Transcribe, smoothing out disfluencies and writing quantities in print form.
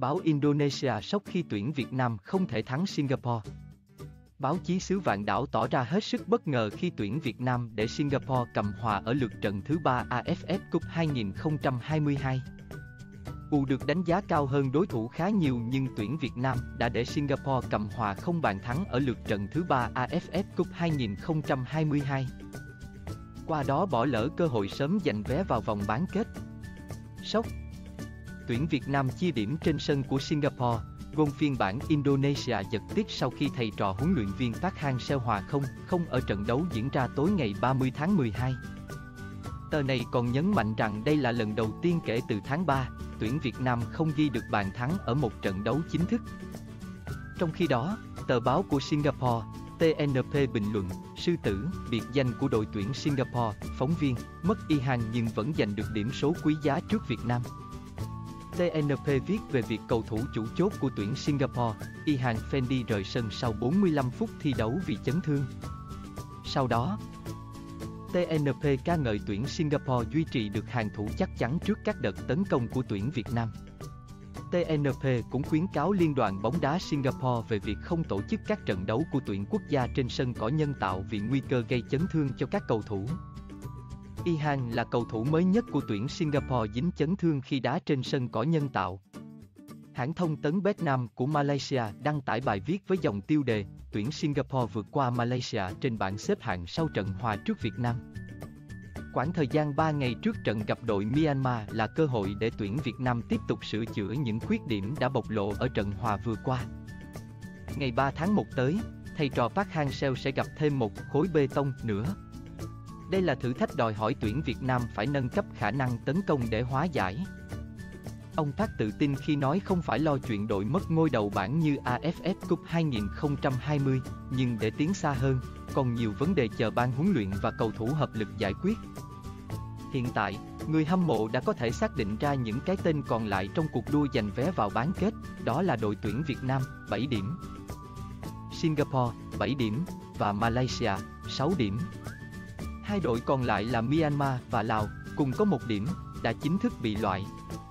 Báo Indonesia sốc khi tuyển Việt Nam không thể thắng Singapore. Báo chí xứ Vạn Đảo tỏ ra hết sức bất ngờ khi tuyển Việt Nam để Singapore cầm hòa ở lượt trận thứ 3 AFF Cup 2022. U được đánh giá cao hơn đối thủ khá nhiều nhưng tuyển Việt Nam đã để Singapore cầm hòa không bàn thắng ở lượt trận thứ 3 AFF Cup 2022. Qua đó bỏ lỡ cơ hội sớm giành vé vào vòng bán kết. Sốc. Tuyển Việt Nam chia điểm trên sân của Singapore. Gôn phiên bản Indonesia giật tít sau khi thầy trò huấn luyện viên Park Hang-seo hòa 0-0 ở trận đấu diễn ra tối ngày 30 tháng 12. Tờ này còn nhấn mạnh rằng đây là lần đầu tiên kể từ tháng 3, tuyển Việt Nam không ghi được bàn thắng ở một trận đấu chính thức. Trong khi đó, tờ báo của Singapore, TNP bình luận, sư tử, biệt danh của đội tuyển Singapore, phóng viên, mất Ihan nhưng vẫn giành được điểm số quý giá trước Việt Nam. TNP viết về việc cầu thủ chủ chốt của tuyển Singapore, Ihan Fendi rời sân sau 45 phút thi đấu vì chấn thương. Sau đó, TNP ca ngợi tuyển Singapore duy trì được hàng thủ chắc chắn trước các đợt tấn công của tuyển Việt Nam. TNP cũng khuyến cáo Liên đoàn bóng đá Singapore về việc không tổ chức các trận đấu của tuyển quốc gia trên sân cỏ nhân tạo vì nguy cơ gây chấn thương cho các cầu thủ. Ihan là cầu thủ mới nhất của tuyển Singapore dính chấn thương khi đá trên sân cỏ nhân tạo. Hãng thông tấn Vietnam của Malaysia đăng tải bài viết với dòng tiêu đề tuyển Singapore vượt qua Malaysia trên bảng xếp hạng sau trận hòa trước Việt Nam. Quãng thời gian 3 ngày trước trận gặp đội Myanmar là cơ hội để tuyển Việt Nam tiếp tục sửa chữa những khuyết điểm đã bộc lộ ở trận hòa vừa qua. Ngày 3 tháng 1 tới, thầy trò Park Hang-seo sẽ gặp thêm một khối bê tông nữa. Đây là thử thách đòi hỏi tuyển Việt Nam phải nâng cấp khả năng tấn công để hóa giải. Ông Park tự tin khi nói không phải lo chuyện đội mất ngôi đầu bảng như AFF Cup 2020, nhưng để tiến xa hơn, còn nhiều vấn đề chờ ban huấn luyện và cầu thủ hợp lực giải quyết. Hiện tại, người hâm mộ đã có thể xác định ra những cái tên còn lại trong cuộc đua giành vé vào bán kết, đó là đội tuyển Việt Nam, 7 điểm, Singapore, 7 điểm, và Malaysia, 6 điểm. Hai đội còn lại là Myanmar và Lào, cùng có 1 điểm, đã chính thức bị loại.